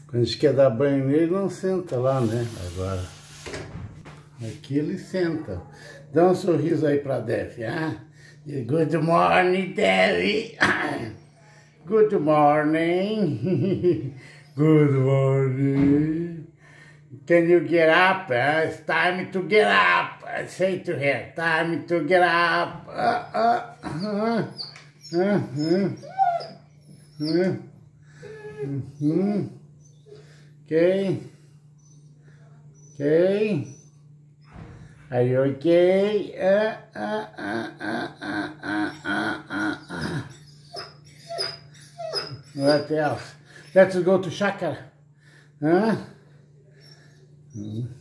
Quando a gente quer dar banho nele, não senta lá, né? Agora, aqui ele senta. Dá um sorriso aí pra Dev, ah? Good morning, Dev. Good morning. Good morning. Can you get up? It's time to get up. Say to her, time to get up. Okay. Okay. Are you okay? What else? Let's go to Chácara. Huh?